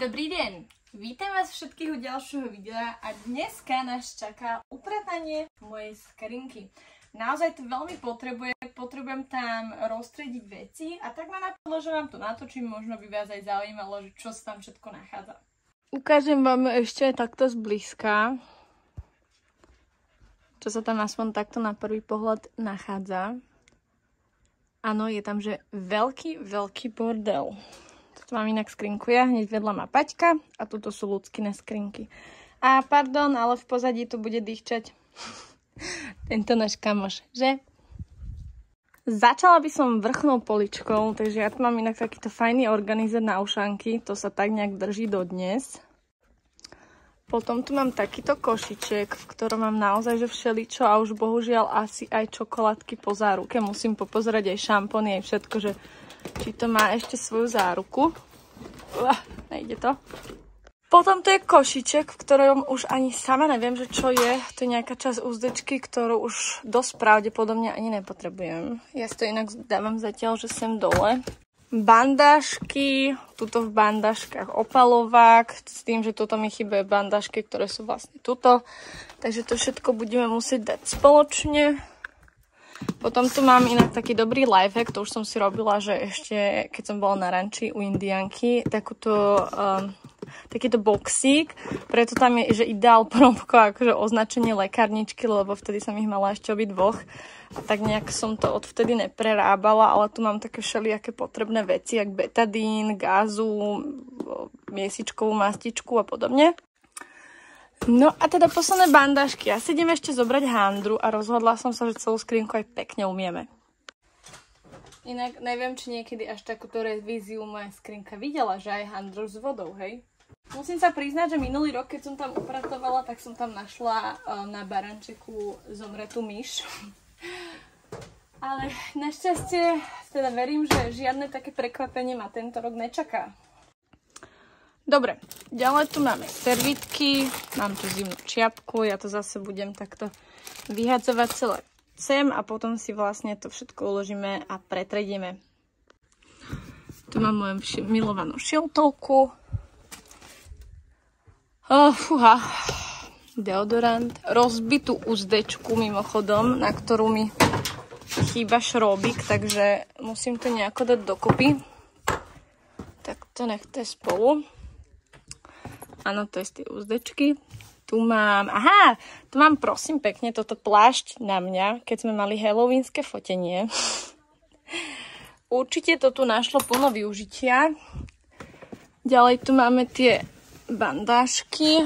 Dobrý deň, vítam vás všetkých u ďalšieho videa a dneska nás čaká upratanie mojej skrinky. Naozaj to veľmi potrebujem tam roztriediť veci a tak ma napadlo, že vám to natočím, možno by vás aj zaujímalo, že čo sa tam všetko nachádza. Ukážem vám ešte takto zblízka, čo sa tam aspoň takto na prvý pohľad nachádza. Áno, je tam, že veľký bordel. Tu mám inak skrinku ja, hneď vedľa má Paťka a tuto sú ľudskine skrinky. A pardon, ale v pozadí tu bude dýchčať tento náš kamoš, že? Začala by som vrchnou poličkou, takže ja tu mám inak takýto fajný organizer na ušanky, to sa tak nejak drží dodnes. Potom tu mám takýto košiček, v ktorom mám naozaj že všeličo a už bohužiaľ asi aj čokoládky po záruke. Musím popozerať aj šampóny, aj všetko, že či to má ešte svoju záruku. Nejde to. Potom tu je košiček, v ktorom už ani sama neviem, že čo je. To je nejaká časť úzdečky, ktorú už dosť pravdepodobne ani nepotrebujem. Ja si to inak dávam zatiaľ, že sem dole. Bandážky, tuto v bandážkach opalovák, s tým, že toto mi chýbajú bandážky, ktoré sú vlastne tuto. Takže to všetko budeme musieť dať spoločne. Potom tu mám inak taký dobrý lifehack, to už som si robila, že ešte keď som bola na ranči u Indianky, takýto boxík, preto tam je, že ideál promko, akože označenie lekárničky, lebo vtedy som ich mala ešte obidvoch. A tak nejak som to odvtedy neprerábala, ale tu mám také všelijaké potrebné veci, jak betadín, gázu, miesičkovú mastičku a podobne. No a teda posledné bandážky. Ja si idem ešte zobrať handru a rozhodla som sa, že celú skrinku aj pekne umieme. Inak neviem, či niekedy až takúto revíziu moja skrinka videla, že aj handru s vodou, hej? Musím sa priznať, že minulý rok, keď som tam upratovala, tak som tam našla na barančeku zomretú myš. Ale našťastie teda verím, že žiadne také prekvapenie ma tento rok nečaká. Dobre, ďalej tu máme servítky, mám tu zimnú čiapku, ja to zase budem takto vyhadzovať celé sem a potom si vlastne to všetko uložíme a pretredieme. Tu mám moju milovanú šiltovku. Fúha, deodorant, rozbitú uzdečku mimochodom, na ktorú mi chýba šróbik, takže musím to nejako dať dokopy. Tak to nechte spolu. Áno, to je z tej úzdečky. Tu mám, prosím pekne toto plášť na mňa, keď sme mali halloweenské fotenie. Určite to tu našlo plno využitia. Ďalej tu máme tie bandážky.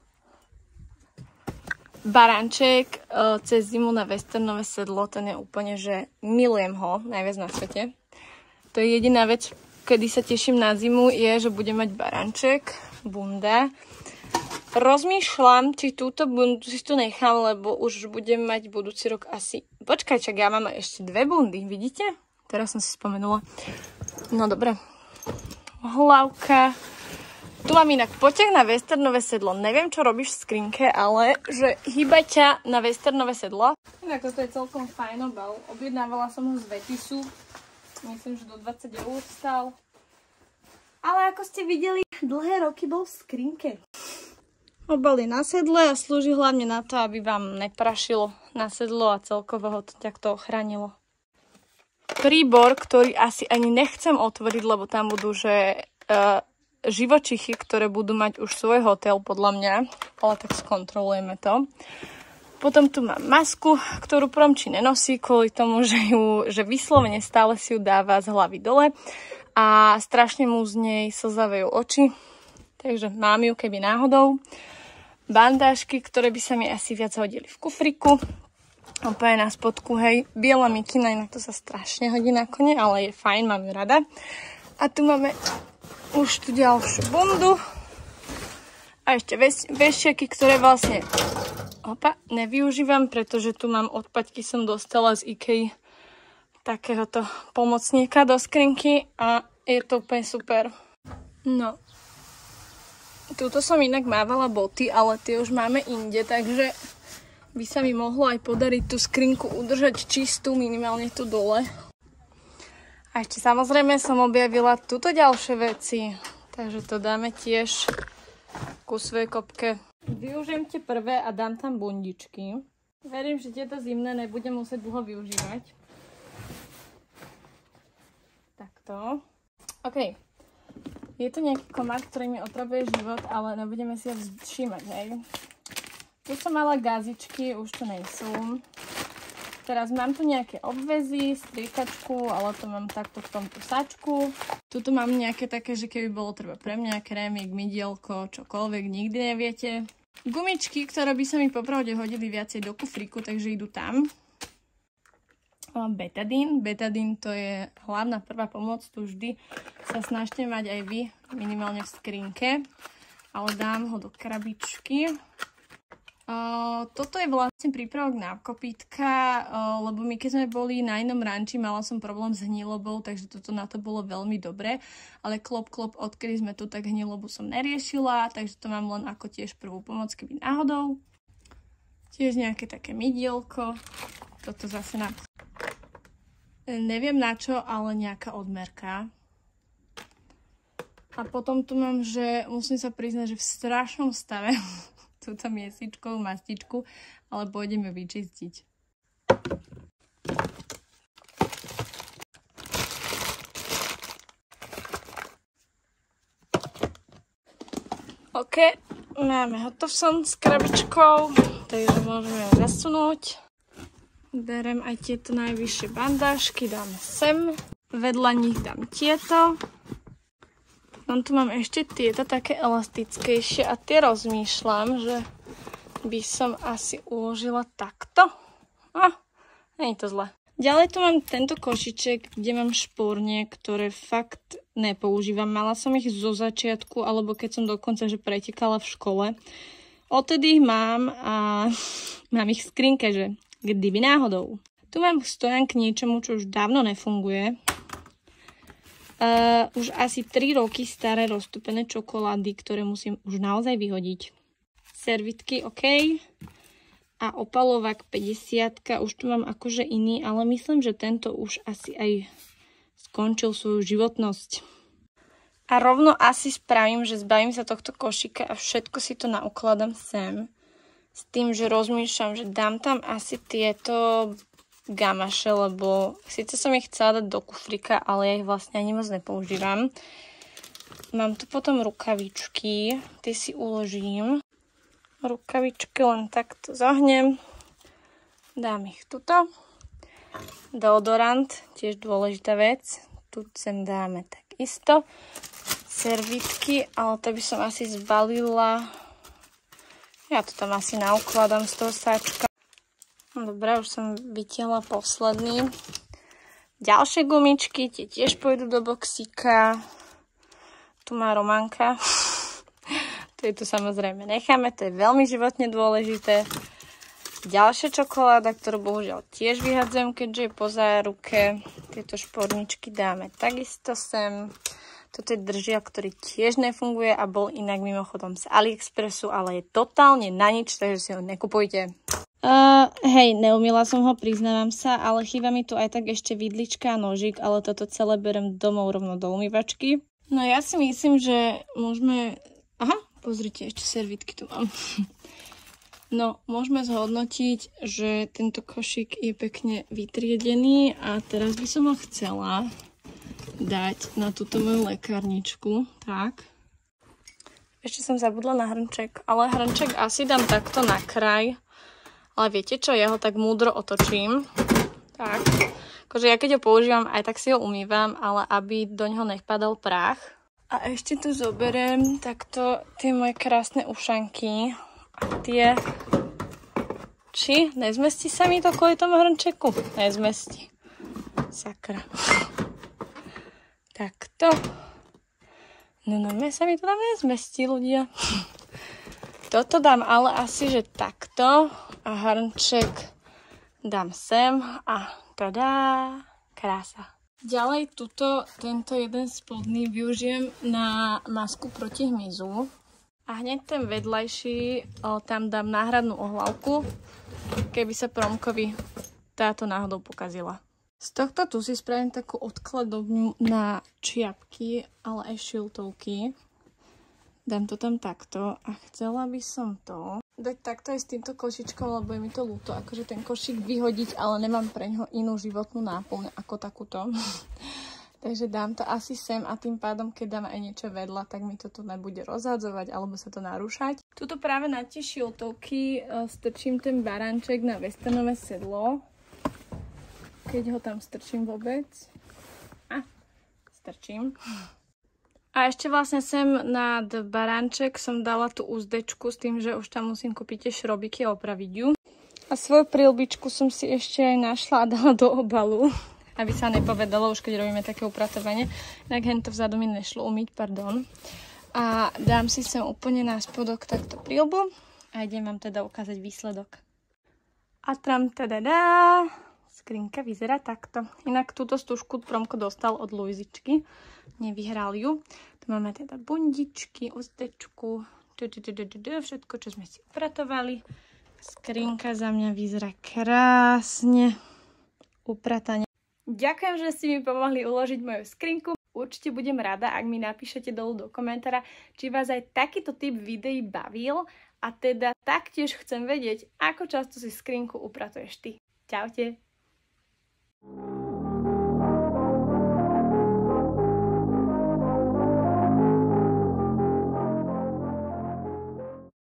Baranček cez zimu na westernové sedlo, ten je úplne, že milujem ho, najviac na svete. To je jediná vec, kedy sa teším na zimu, je, že budem mať baranček, bunda. Rozmýšľam, či túto bundu si tu nechám, lebo už budem mať budúci rok asi... Počkaj, čak, ja mám ešte dve bundy, vidíte? Teraz som si spomenula. No dobre. Hlavka. Tu mám inak poťah na westernové sedlo. Neviem, čo robíš v skrinke, ale že hýba ťa na westernové sedlo. Inak toto je celkom fajn obal. Objednávala som ho z Vetisu. Myslím, že do 20 € stál. Ale ako ste videli, dlhé roky bol v skrinke. Obal je na sedle a slúži hlavne na to, aby vám neprašilo na sedlo a celkovo ho to takto ochránilo. Príbor, ktorý asi ani nechcem otvoriť, lebo tam budú, že živočichy, ktoré budú mať už svoj hotel, podľa mňa. Ale tak skontrolujeme to. Potom tu mám masku, ktorú Promči nenosí kvôli tomu, že vyslovene stále si ju dáva z hlavy dole a strašne mu z nej slzavejú oči. Takže mám ju, keby náhodou. Bandážky, ktoré by sa mi asi viac hodili v kufriku. Úplne na spodku, hej. Biela mikina, inak to sa strašne hodí na kone, ale je fajn, mám ju rada. A tu máme už tu ďalšiu bundu. A ešte vešiaky, ktoré vlastne nevyužívam, pretože tu mám od Paťky, som dostala z IKEA takéhoto pomocníka do skrinky a je to úplne super. No. Tuto som inak mávala boty, ale tie už máme inde, takže by sa mi mohlo aj podariť tú skrinku udržať čistú, minimálne tu dole. A ešte samozrejme som objavila tuto ďalšie veci. Takže to dáme tiež ku svojej kopke. Využijem tie prvé a dám tam bundičky. Verím, že tieto zimné nebudem musieť dlho využívať. Takto. OK. Je to nejaký komár, ktorý mi otravuje život, ale nebudeme si ho všímať, hej. Tu som mala gazičky, už to nejsú. Teraz mám tu nejaké obvezy, striekačku, ale to mám takto v tomto sačku. Tuto mám nejaké také, že keby bolo treba pre mňa krémik, mydielko, čokoľvek, nikdy neviete. Gumičky, ktoré by sa mi popravde hodili viacej do kufríku, takže idú tam. Betadín. Betadín to je hlavná prvá pomoc, tu vždy sa snažte mať aj vy, minimálne v skrinke. Ale dám ho do krabičky. Toto je vlastne prípravok na kopítka, lebo my keď sme boli na inom ranči, mala som problém s hnilobou, takže toto na to bolo veľmi dobré. Ale klop, odkedy sme tu, tak hnilobu som neriešila, takže to mám len ako tiež prvú pomoc, keby náhodou. Tiež nejaké také mydielko. Toto zase na... Neviem na čo, ale nejaká odmerka. A potom tu mám, že musím sa priznať, že v strašnom stave túto miesičkovú mastičku, ale pôjdeme vyčistiť. OK, máme hotov som s krabičkou, takže môžeme ju zasunúť. Berem aj tieto najvyššie bandážky, dáme sem. Vedľa nich dám tieto. Tu mám ešte tieto také elastickejšie a tie rozmýšľam, že by som asi uložila takto. Nie je to zle. Ďalej tu mám tento košiček, kde mám šporne, ktoré fakt nepoužívam. Mala som ich zo začiatku, alebo keď som dokonca že pretekala v škole. Odtedy ich mám a mám ich v skrinke, že kdyby náhodou. Tu mám stojan k niečomu, čo už dávno nefunguje. Už asi 3 roky staré roztopené čokolády, ktoré musím už naozaj vyhodiť. Servitky, OK. A opalovák 50, už tu mám akože iný, ale myslím, že tento už asi aj skončil svoju životnosť. A rovno asi spravím, že zbavím sa tohto košíka a všetko si to naukladám sem. S tým, že rozmýšľam, že dám tam asi tieto gamaše, lebo síce som ich chcela dať do kufrika, ale ja ich vlastne ani moc nepoužívam. Mám tu potom rukavičky, tie si uložím. Rukavičky len takto zohnem. Dám ich tuto. Deodorant, tiež dôležitá vec. Tu sem dáme takisto. Servitky, ale to by som asi zbalila. Ja to tam asi naukladám z toho sáčka. Dobre, už som vytiahla posledný. Ďalšie gumičky, tie tiež pôjdu do boxíka. Tu má Romanka. To samozrejme necháme, to je veľmi životne dôležité. Ďalšia čokoláda, ktorú bohužiaľ tiež vyhadzujem, keďže je po záruke. Tieto šporničky dáme takisto sem. Toto je držiak, ktorý tiež nefunguje a bol inak mimochodom z AliExpressu, ale je totálne na nič, takže si ho nekupujte. Hej, neumila som ho, priznávam sa, ale chýba mi tu aj tak ešte vidlička a nožík, ale toto celé berem domov rovno do umývačky. No ja si myslím, že môžeme... Aha, pozrite, ešte servitky tu mám. No, môžeme zhodnotiť, že tento košík je pekne vytriedený a teraz by som ho chcela dať na túto moju lekárničku. Tak. Ešte som zabudla na hrnček, ale hrnček asi dám takto na kraj. Ale viete čo, ja ho tak múdro otočím. Tak. Akože ja keď ho používam, aj tak si ho umývam, ale aby do ňoho nevpadal prach. A ešte tu zoberiem takto tie moje krásne ušanky. A tie... Či? Nezmestí sa mi to kvôli tomu hrnčeku? Nezmestí. Sakra. Takto. No, sa mi to tam nezmestí, ľudia. Toto dám ale asi, že takto. A hrnček dám sem a tadá, krása. Ďalej tento jeden spodný využijem na masku proti hmyzu. A hneď ten vedľajší tam dám náhradnú ohľavku, keby sa Promkovi táto náhodou pokazila. Z tohto tu si spravím takú odkladovňu na čiapky, ale aj šiltovky. Dám to tam takto a chcela by som to dať takto aj s týmto košičkom, lebo je mi to ľúto, akože ten košík vyhodiť, ale nemám pre ňoho inú životnú náplň ako takúto. Takže dám to asi sem a tým pádom, keď dám aj niečo vedľa, tak mi to tu nebude rozhadzovať alebo sa to narúšať. Tuto práve na tie šiltovky strčím ten baranček na westernové sedlo. Keď ho tam strčím vôbec. Strčím. A ešte vlastne sem nad baranček som dala tú úzdečku s tým, že už tam musím kúpiť tie šrobiky a opraviť ju. A svoju príľbičku som si ešte aj našla a dala do obalu. Aby sa nepovedalo, už keď robíme také upratovanie. Inak hento vzadu mi nešlo umyť, pardon. A dám si sem úplne na spodok takto príľbu a idem vám teda ukázať výsledok. A tam tadadá, skrinka vyzerá takto. Inak túto stužku Promko dostal od Luizičky, nevyhral ju. Tu máme teda bundičky, uzdečku, všetko, čo sme si upratovali. Skrinka za mňa vyzerá krásne upratane. Ďakujem, že ste mi pomohli uložiť moju skrinku. Určite budem rada, ak mi napíšete dolu do komentára, či vás aj takýto typ videí bavil. A teda taktiež chcem vedieť, ako často si skrinku upratuješ ty. Čaute!